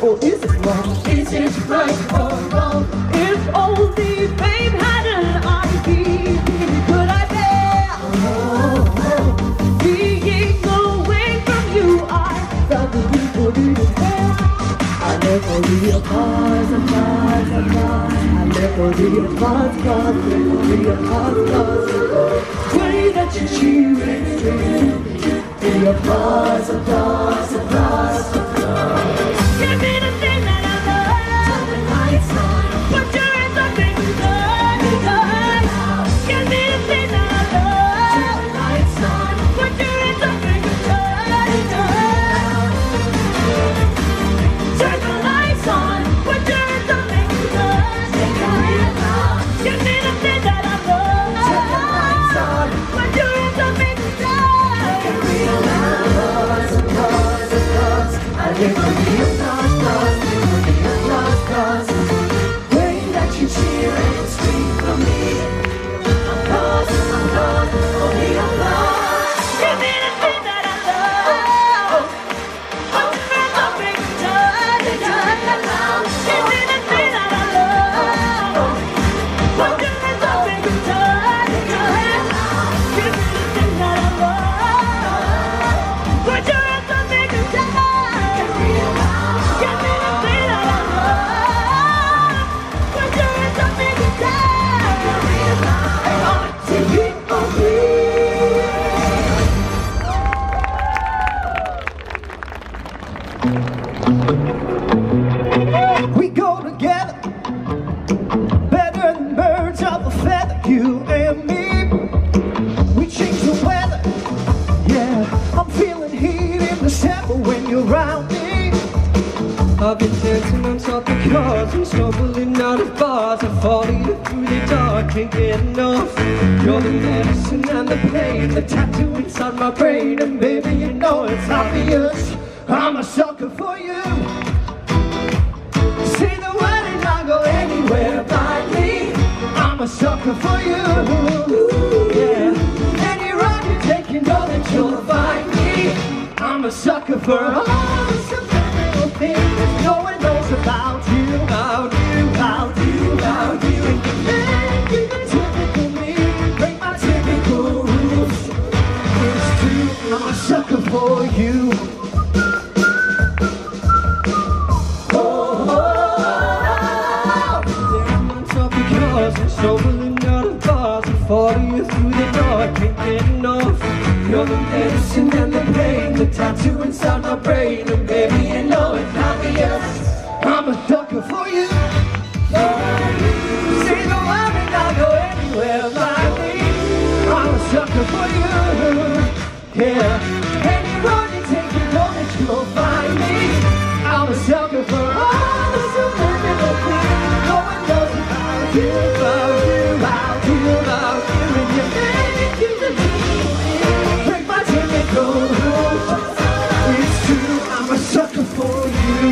or is it wrong? Is it right or wrong? If only fame had an ID, could I bear being away from you? I felt the need for you to care. I never realized, I never realized, the way that you cheated me. The applause. Give me the thing that I love. Turn the lights on. Put your hands up and touch. Give me the thing that I love. Turn the lights on. Put your hands up and touch. Turn the lights on. Put your hands up and touch. Make it real loud. Give me the thing that I love. Turn the lights on. Put your hands up and touch. Make it real loud. I live for the applause. Way that you cheer and scream for me. Applause, only applause. Give me the thing that I love. Put your hands up and touch. Give me the thing that I love. Put your hands up and touch. Give me the thing that I love. Put your hands up and touch. Give me the thing that I love. Put your hands up and touch. Take it or We go together, better than birds of a feather, you and me. We change the weather, yeah. I'm feeling heat in December when you're around me. I've been dancing on top of cars and stumbling out of bars. I follow you through the dark, can't get enough. You're the medicine and the pain, the tattoo inside my brain. And baby, you know it's obvious, I'm a sucker for you. Say the word and I'll go anywhere blindly. I'm a sucker for you, yeah. Any road you take, you know that you'll find me. I'm a sucker for all the subliminal things no one knows about you, about you, about you, about you. And you make it typical me, break my typical rules. It's true, I'm a sucker for you. stumbling out of bars and follow you through the dark, can't get enough. You're the medicine and the pain, the tattoo inside my brain. And baby, you know it's obvious, I'm a sucker for you. Say the word and I'll go anywhere blindly. I'm a sucker for you, yeah. Any road you take, you know that you'll find me. I'm a sucker for all the subliminal things no one knows about you, about you, about you, about you. And you make it to the break my typical rules. It's true, I'm a sucker for you.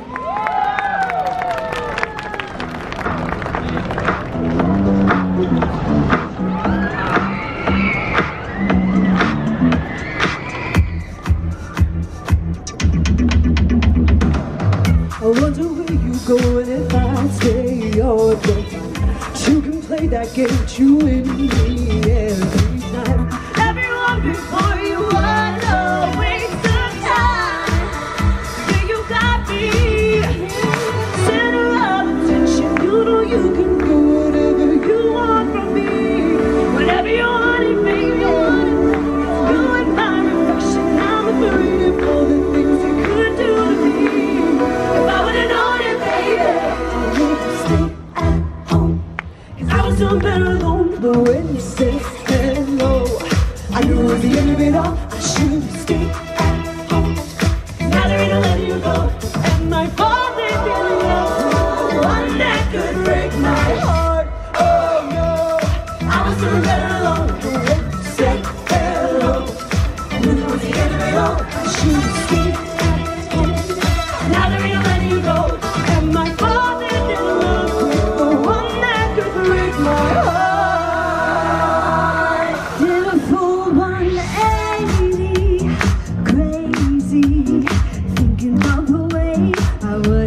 I wonder where you going if I stay all day. You can play that game with you and me every time. Everyone before you are a waste of time. Yeah, you got me center of attention. You know you can do whatever you want from me. Whatever you want it, baby. You and my reflection. I'm afraid of all the things you could do to me. If I would've known it, baby, I would stay at home. 'Cause I was doing better alone. But when you said hello, I knew it was the end of it all. I should stay at home. Now there ain't no letting you go. And my falling in love, one that could break my heart. Oh no, I was doing better alone. But when you said hello, I knew it was the end of it all. I should stay at home. Now there ain't no letting you go. And my falling in love with the one that could break my heart. Did a full 180, crazy, thinking of the way I would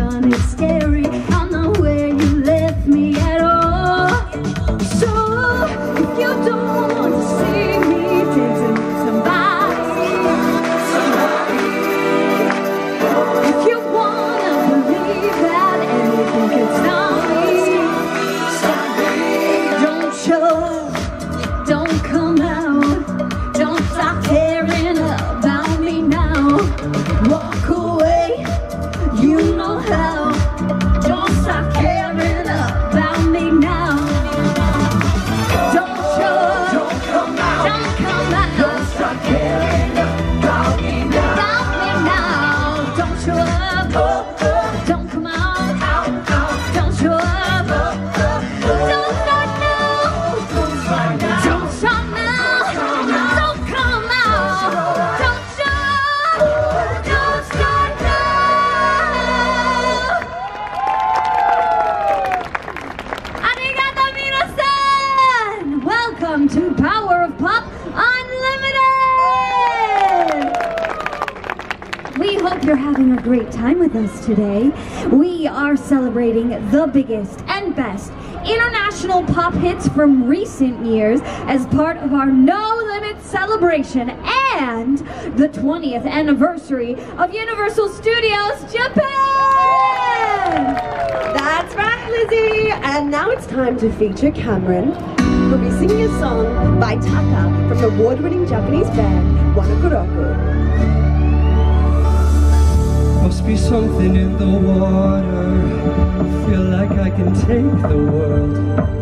done is scary. I'm not where you left me at all. So if you don't want to see me dancing with somebody, if you wanna believe that anything can stop me, don't come out, don't stop caring about me now. Walk away, you know how. Don't stop caring about me now. Don't come out, don't stop caring about me now. Don't show up, don't come out, don't show up. Don't start now, don't stop now, don't come out, don't show up, don't start now. Arigato minasan! Welcome to Power of Pop Unlimited! We hope you're having a great time with us today. We are celebrating the biggest and best international pop hits from recent years as part of our No Limit celebration and the 20th anniversary of Universal Studios Japan! That's right, Lizzie! And now it's time to feature Cameron, who'll be singing a song by Taka from the award-winning Japanese band Wanokuroku. Must be something in the water. Feel like I can take the world.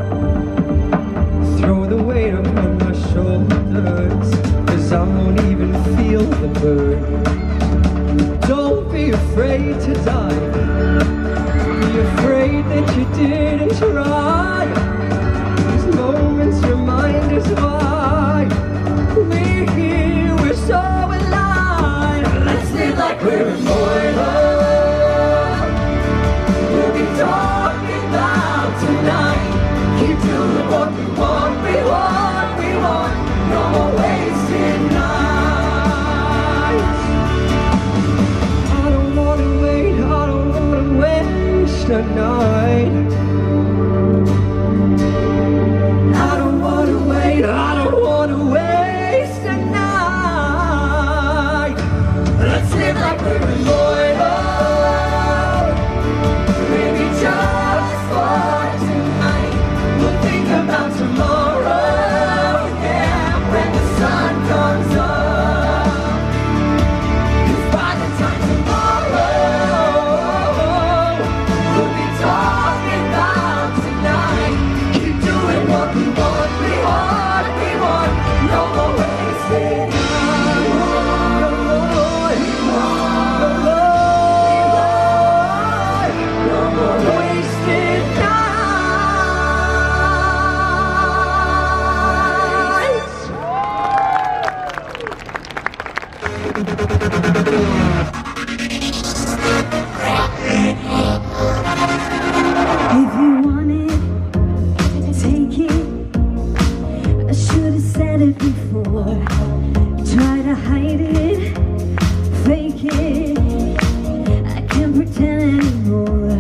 Throw the weight upon my shoulders, 'cause I won't even feel the burn. Don't be afraid to die. Be afraid that you didn't try. These moments remind us why we're here, we're so alive. Let's live like we're immortal. We'll be talking about tonight. Keep doing what we want, we want, we want. No more wasted nights. I don't wanna wait, I don't wanna waste a night. I don't wanna wait, I don't wanna waste a night. Let's live like we're immortal. Maybe just for tonight. We'll think about tomorrow, yeah, when the sun comes up. 'Cause by the time tomorrow, we'll be talking about tonight. Keep doing what we want, we want, we want. No more wasted time. No more, we want, no more, no more wasted nights. If you want it, take it. I should have said it before. Try to hide it, fake it. I can't pretend anymore.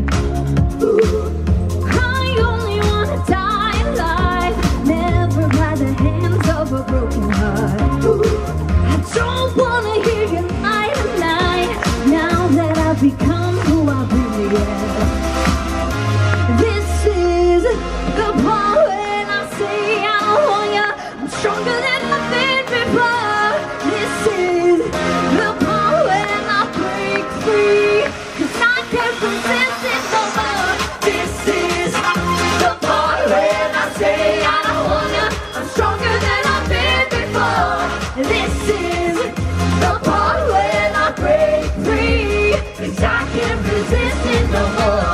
I only wanna die alive, never by the hands of a broken heart. I don't wanna hear you lie tonight, now that I've become who I really am. This is the part when I say I want ya. I'm stronger than I've been before. This is the part when I break free, 'cause I can't resist it no more. This is the part when I say I don't want ya. I'm stronger than I've been before. This is the part when I break free, 'cause I can't resist it no more.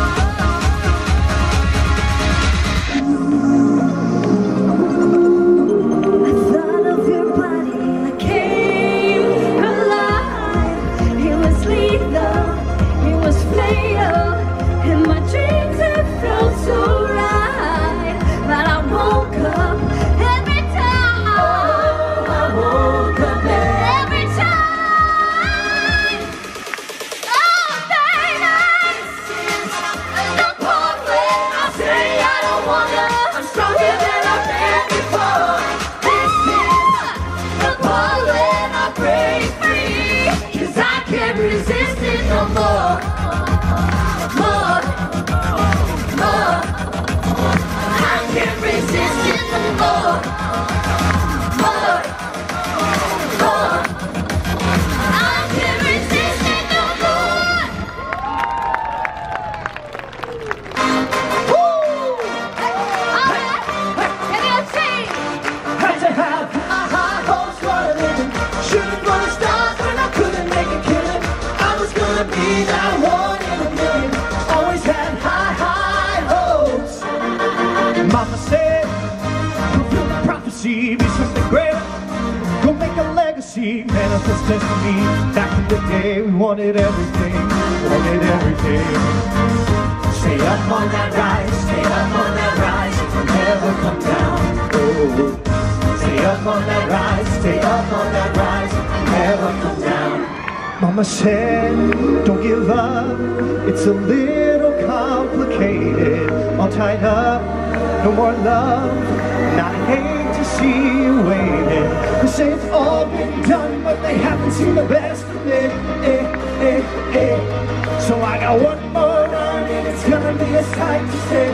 I thought of your body, I came alive. It was lethal, it was fatal. sesame. Back in the day, we wanted everything, wanted everything. Stay up on that rise, stay up on that rise, and never come down. Oh, stay up on that rise, stay up on that rise, and never come down. Mama said, don't give up, it's a little complicated. All tied up, no more love, and I hate to see you waiting. They say it's all been done, but they haven't seen the best of it. So I got one more run, and it's gonna be a sight to see.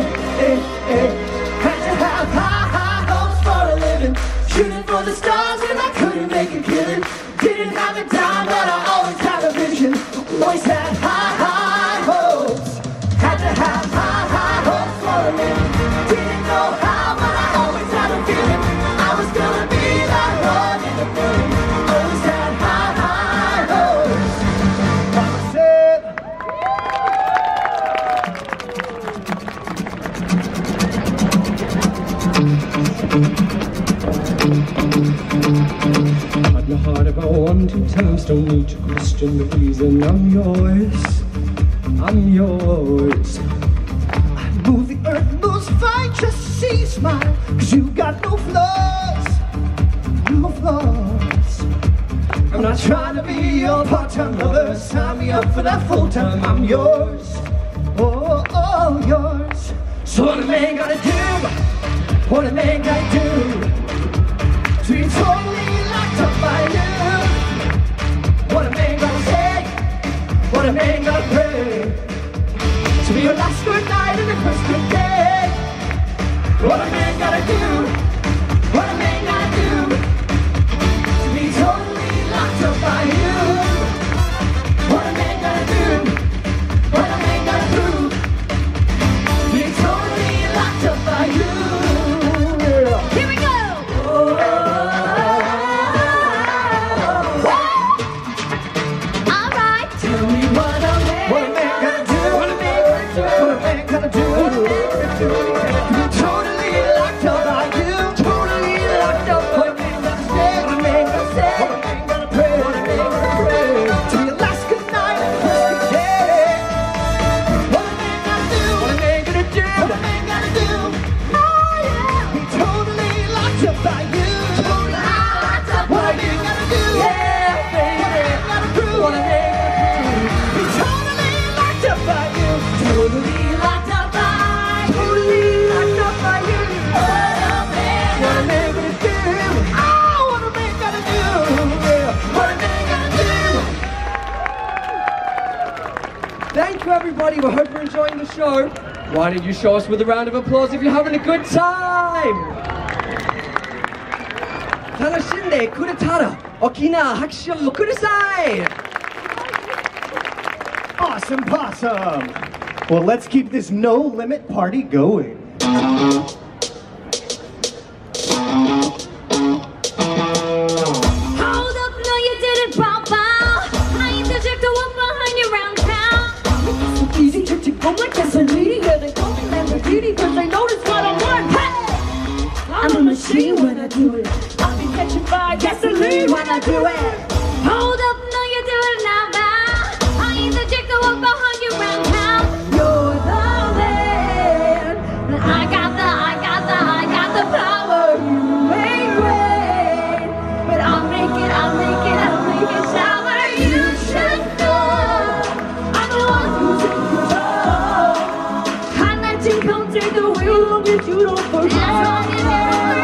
Had to have high hopes for a living, shooting for the stars when I couldn't make a killing. Didn't have a dime, but I always had a vision. Always had high hopes. Had to have high hopes for a living. Didn't know how, but I always had a feeling I was gonna be that one in a million. Always had high hopes. Mama said, I'd my heart about 1, 2 times, don't need to question the reason. I'm yours, I'm yours. I'd move the earth, lose fight, just to see you smile. Cause you got no flaws, no flaws. I'm not trying to be your part-time lover. Sign me up for that full-time. I'm yours, oh, yours. So what a man gotta do, what a man gotta do to be totally locked up by you. What a man gotta say, what a man gotta pray to be your last good night and your first good day. What a man gotta do, what a man gotta do to be totally locked up by you. What a man gotta do, what a man gotta do to be totally locked up by you. Here we go! Alright! Tell me what a man gotta do, what a man gotta do, what a man gotta do, what a man gotta do to be totally locked up by you, totally locked up. What a man gotta say, what a man gotta say, what a man gotta pray, what a man gotta pray to your last good night and first good day. What a man gotta do, what a man gotta do, what a man gotta do, oh yeah, be totally locked up by you, totally locked up. What a man gotta do, yeah, baby, what a man gotta prove, what a man gotta prove, be totally locked up by you, totally locked up by, totally locked up by you. What a man gonna do, oh, what a man gotta do, yeah, what a man gotta do. Thank you, everybody. We hope you're enjoying the show. Why don't you show us with a round of applause if you're having a good time? Tanashinde kuretara okina hakushu o kudasai. Awesome possum. Well, let's keep this no-limit party going. Hold up, no you didn't bow bow. I interject the one behind you round town. Easy to go like gasoline, yeah, they call me Lamborghini cause they notice what I'm worth. Hey! I'm a machine when I do it. I'll be catching fire gasoline when I do it. Hold up, no you do it now, now. I interject the one behind you round town. You're the man. I got the power. You ain't great, but I'll make it shower. You should know I'm the one who's in control. I let you come take the wheel. You long as you don't forget.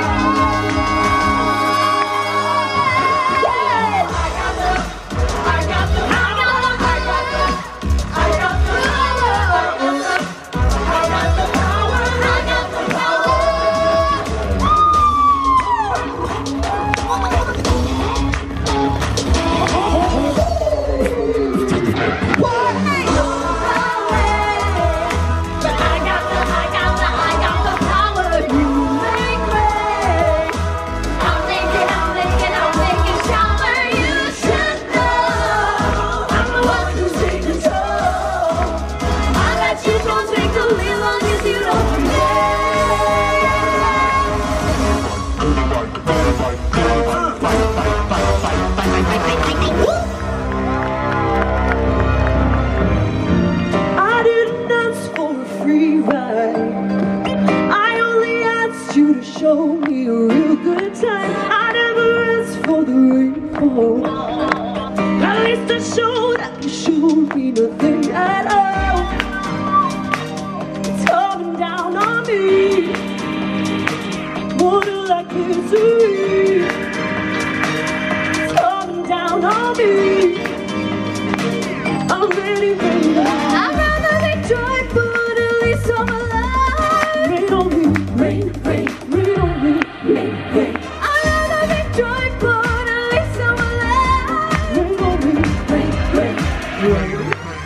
Bye. show me a real good time. I never asked for the rainfall. At least I showed that you showed me nothing at all. It's coming down on me, water like misery. It's coming down on me. I'm ready, baby. I'd rather be joyful, but at least I'm alive. Rain on me, rain, rain, rain on me, rain, rain. I'd rather be joyful, but at least I'm alive. Rain on me, rain, rain, rain.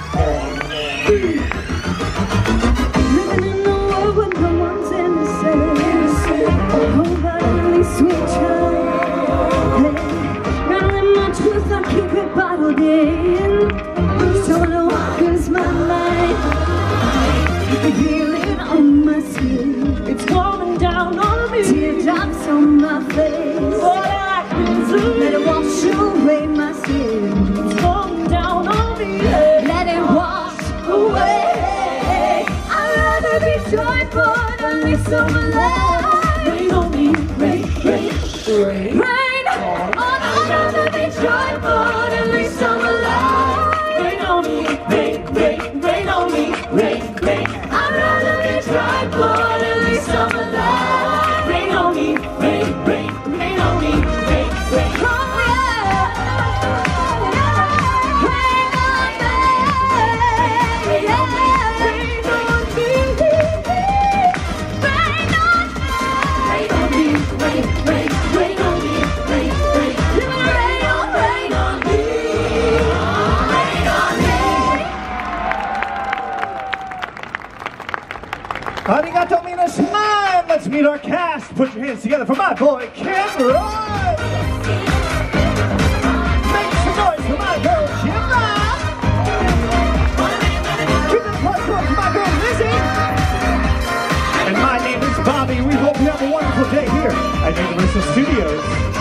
Living in a world where no one's innocent. Oh, but at least we try. Hey, now in my truth I keep it bottled in. So no one is my mind. You can feel it on my skin. It's coming down on me. Teardrops on my face. Water like misery. Let it wash away my sin. It's coming down on me. Let it wash away. I'd rather be joyful, but at least I'm alive. Rain on me, rain, rain, rain. Rain, oh, I'd rather be joyful, but at least I'm alive. Rain on me, rain, rain, rain on me, rain, rain. I'd rather be joyful, but at least I'm alive. Rain on me, rain, rain, rain on me, rain, rain. Oh, yeah. Rain on me, yeah. Rain on me, Rain on me. rain on me, rain, rain, rain on me, rain, rain. Rain on me. Rain on me, rain on me. Arigato minasan! Let's meet our cast. Put your hands together for my boy, Ken Roy! Make some noise for my girl, Jimba! Keep it plugged for my girl, Lizzie! And my name is Bobby. We hope you have a wonderful day here at Universal Studios.